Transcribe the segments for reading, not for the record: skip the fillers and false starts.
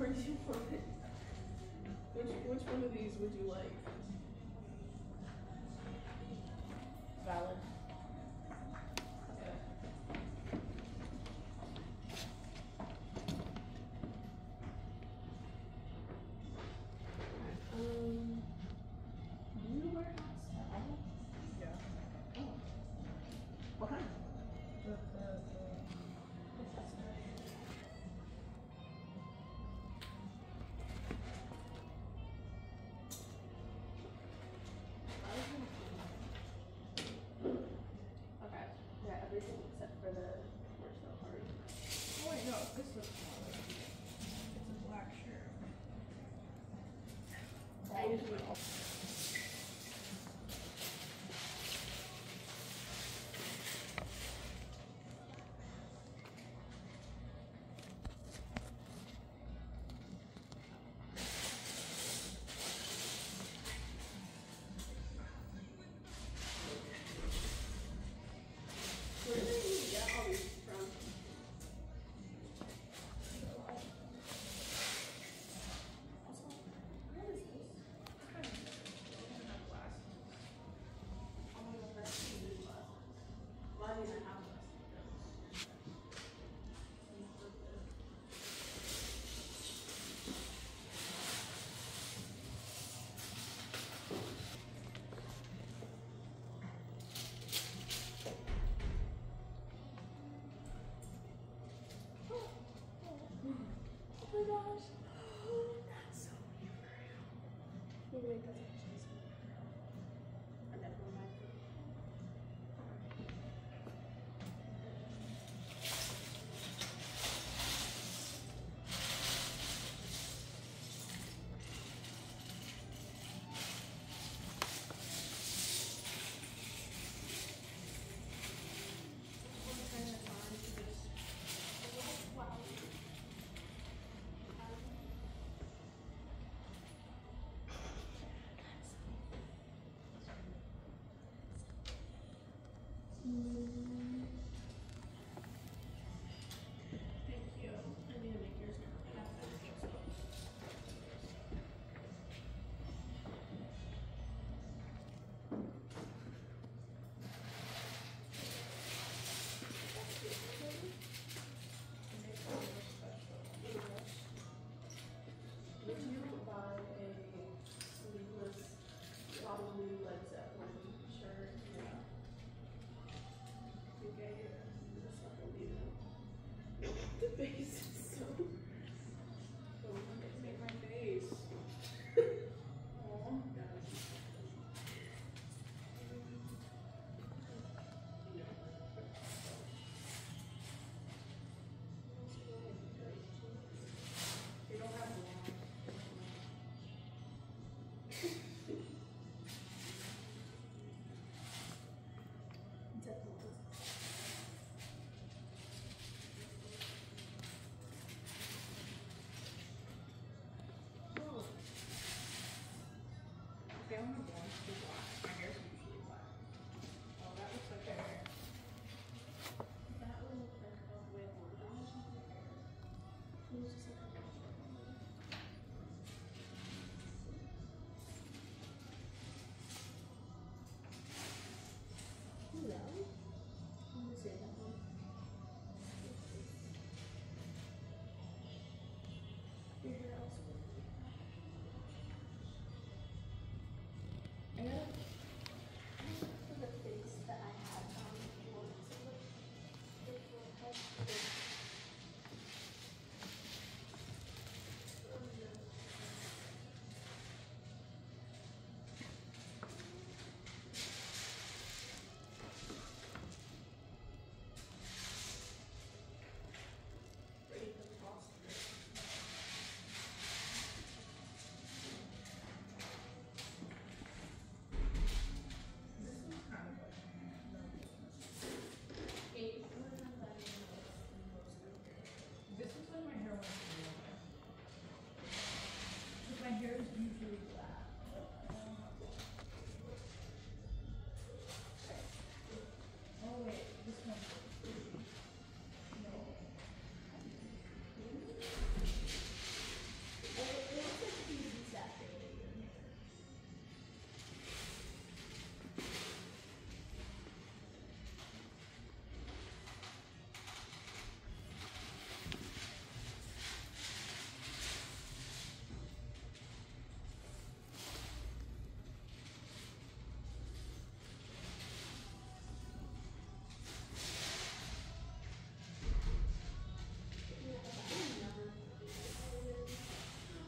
Whatever you want. Which one of these would you like? Valid. Okay. Do you wear hats at all? Yeah. Oh. What kind? Okay. Yeah, everything except for the torso part. Oh wait, no, this looks smaller. It's a black shirt. I usually Where did you get all these from? What is this? Oh my god, that's cute glasses. Well, I didn't have glasses. Oh my gosh. That's so weird. Maybe like that's actually so weird. I definitely might.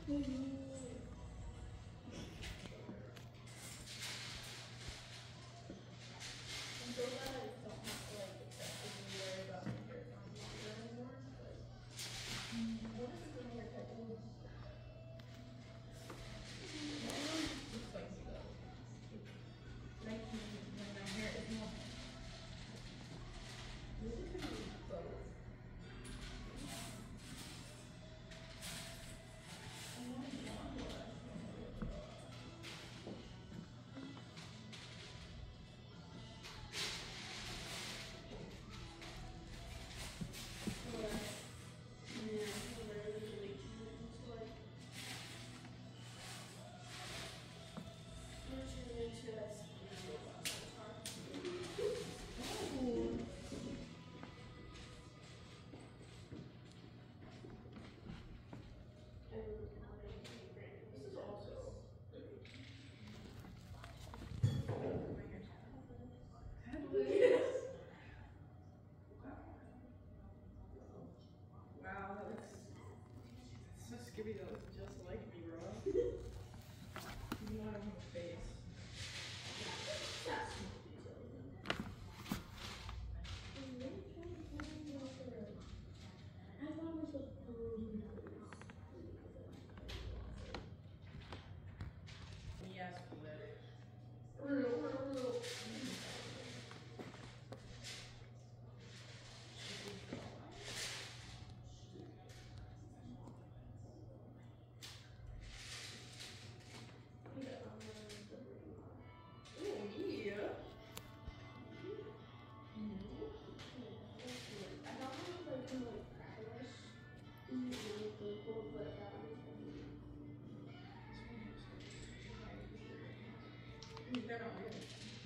so glad I don't have to like excessively worry about my hair growing longer anymore. Like, what if it's my haircut? It would just look like. It really just looks like me though. Like me when my hair is normal. Maybe it could be both. Wow, that looks so skippy. That looks just like me, bro. You know I don't have a face. Yes, they're not real.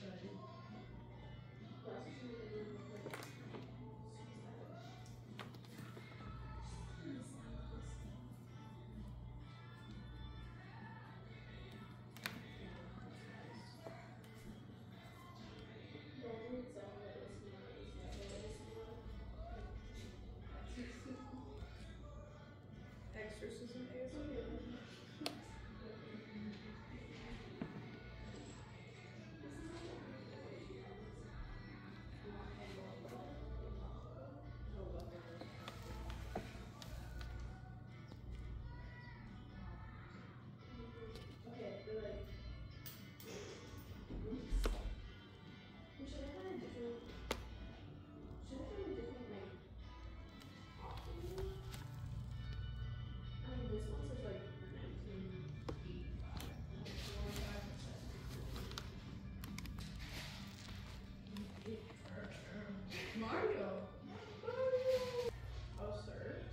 Exorcism ASMR. Mario. Oh, served.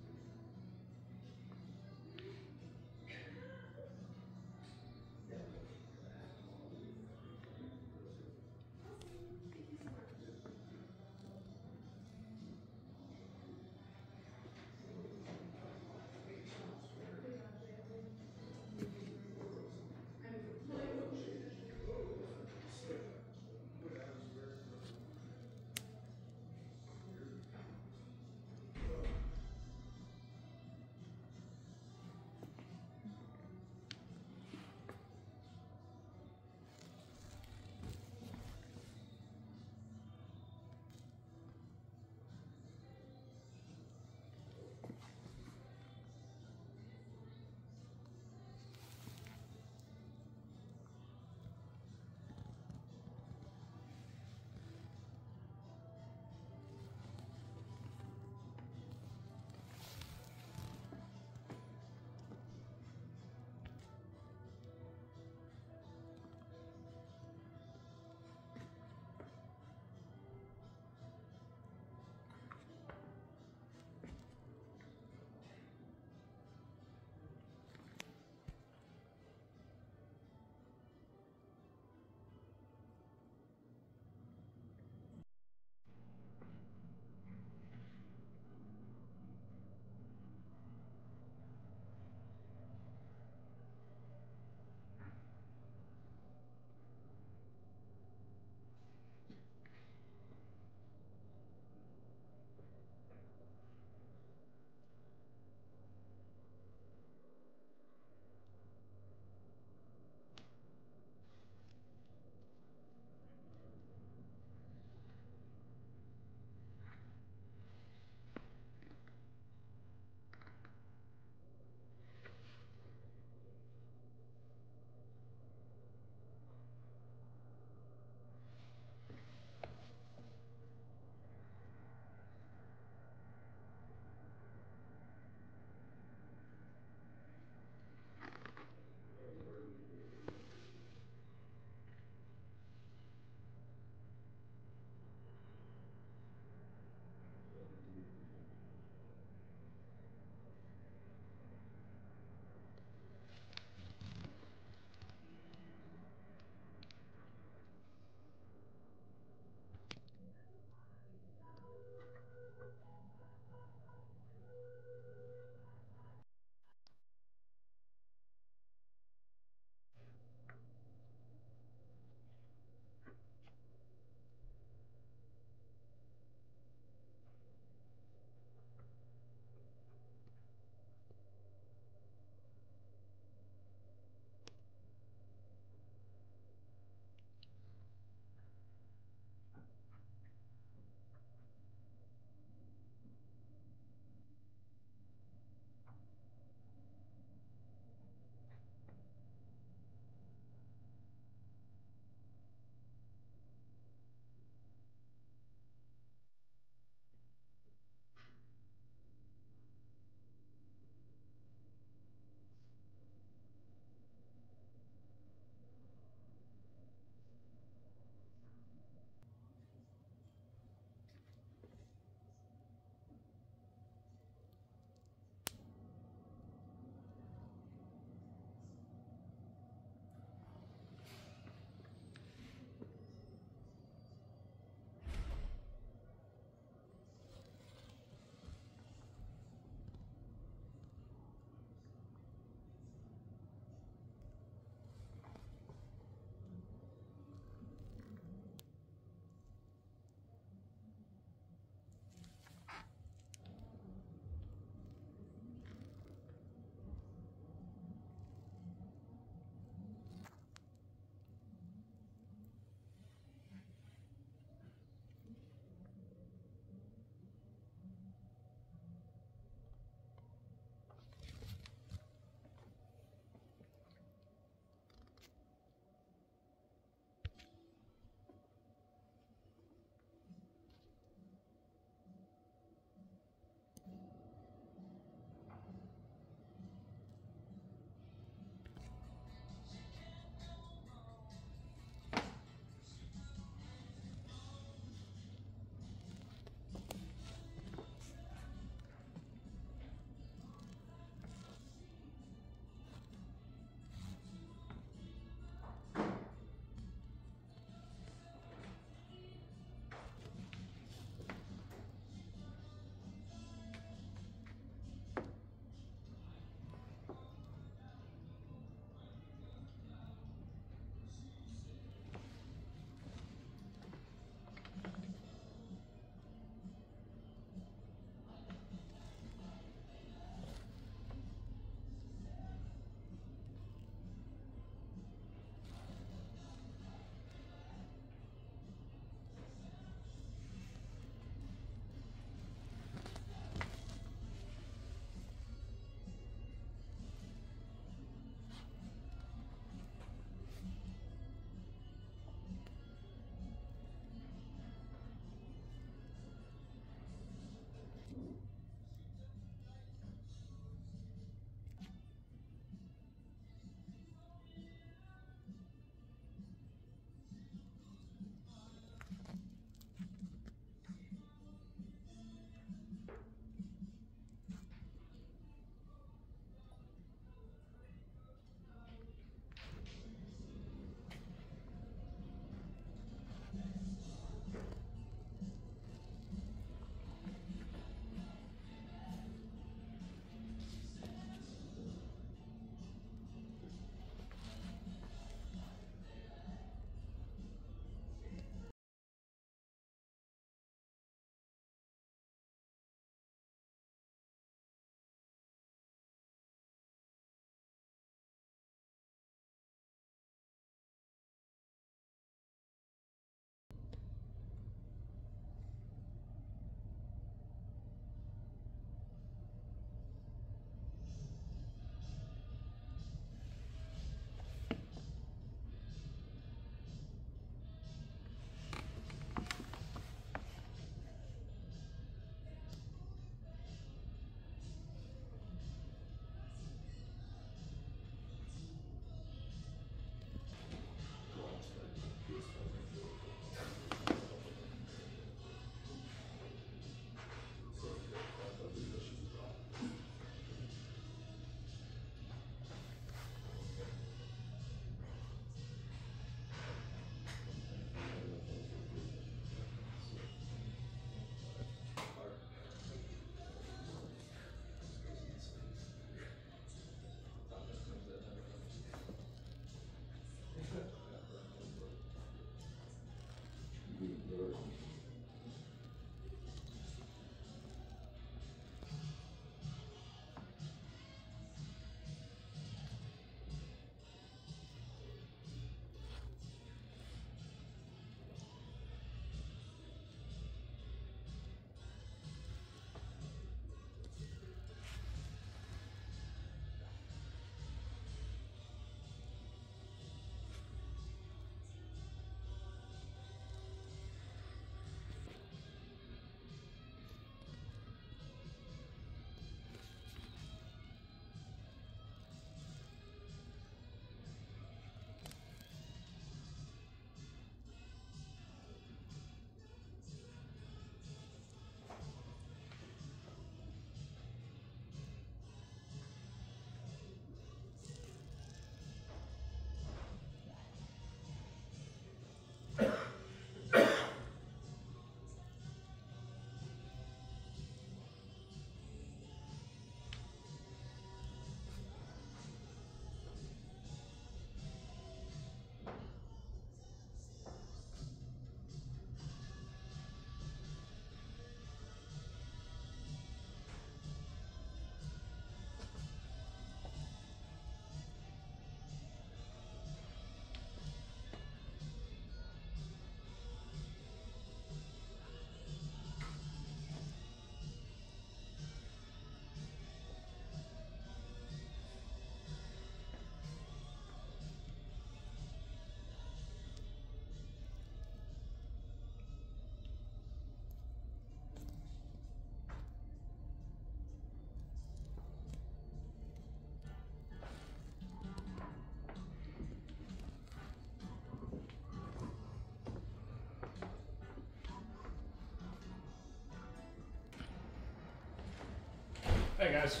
Hey guys.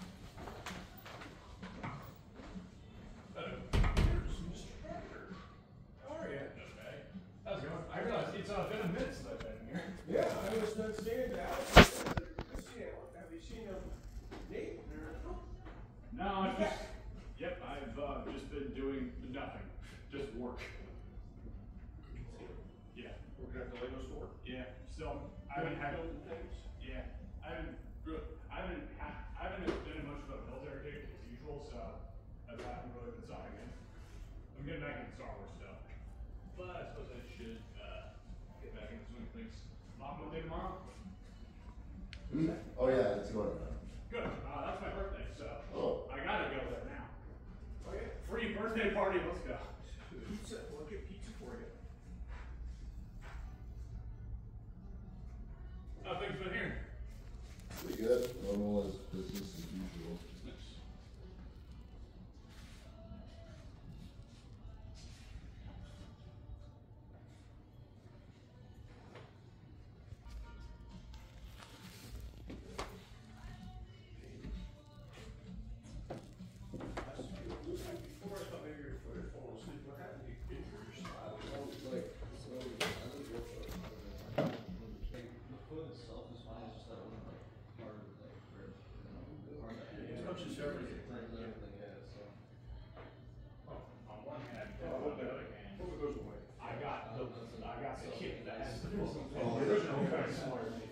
How are you? Okay. How's it going? I realize it's been a minute since I've been here. Yeah, I was done staying down. Have you seen Nate? No, I've just. Yep, I've just been doing nothing. Just work. Yeah. Working at the Lego store? Yeah. So I haven't had things. Yeah. I haven't been in much of a military gig as usual, so that's why I haven't really been stopping in. I'm getting back into Star Wars stuff. But I suppose I should get back into swing of things. Mom Monday tomorrow? Oh yeah, it's going on. Good. That's my birthday, so Oh. I gotta go there now. Oh yeah. Free birthday party, let's go. Pizza. We'll get pizza for you. How things been here? Pretty good. Normal as business as usual. Before I thought maybe your foot had fallen asleep. What happened? You injured your spine? It touches everything. On one hand, on the other hand, Hope it goes away. I got the kit that has the Oh, original cuts for me.